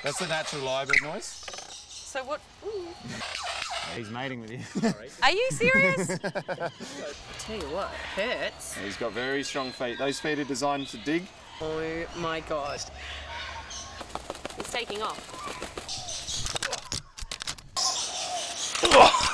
That's the natural lyrebird noise. So what? Ooh. He's mating with you. Are you serious? I tell you what, it hurts. He's got very strong feet. Those feet are designed to dig. Oh my god. It's taking off.